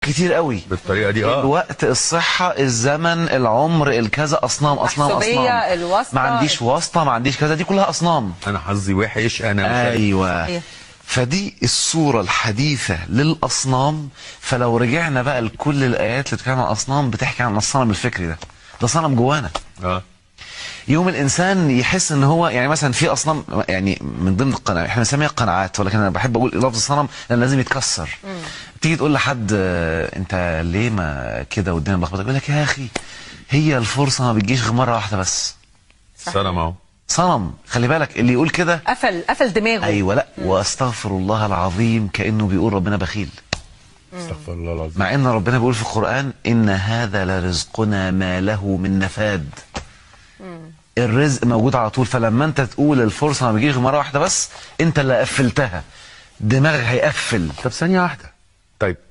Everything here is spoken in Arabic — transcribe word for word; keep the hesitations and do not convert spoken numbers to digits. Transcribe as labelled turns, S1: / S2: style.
S1: كتير قوي
S2: بالطريقه دي. اه
S1: الوقت، الصحه، الزمن، العمر، الكذا، اصنام اصنام اصنام،
S3: الواسطه،
S1: ما عنديش واسطه، ما عنديش كذا، دي كلها اصنام.
S2: انا حظي وحش، انا مش
S1: ايوه
S3: أيوة.
S1: فدي الصوره الحديثه للاصنام. فلو رجعنا بقى لكل الايات اللي بتتكلم عن الاصنام بتحكي عن الصنم الفكري ده، ده صنم جوانا.
S2: اه
S1: يوم الانسان يحس ان هو يعني مثلا في اصنام، يعني من ضمن القناعات احنا بنسميها قناعات، ولكن انا بحب اقول لفظ الصنم لان لازم يتكسر. مم. تيجي تقول لحد انت ليه ما كده والدنيا ملخبطه، يقول لك يا اخي هي الفرصه ما بتجيش غير مره واحده بس.
S2: صنم اهو،
S1: صنم. خلي بالك اللي يقول كده
S3: قفل قفل دماغه.
S1: ايوه. لا مم. واستغفر الله العظيم كانه بيقول ربنا بخيل.
S2: استغفر الله العظيم.
S1: مع ان ربنا بيقول في القران ان هذا لرزقنا ما له من نفاد. مم. الرزق موجود على طول. فلما انت تقول الفرصه ما بيجيش غير مره واحده بس، انت اللي قفلتها، دماغك هيقفل.
S2: طب ثانيه واحده، طيب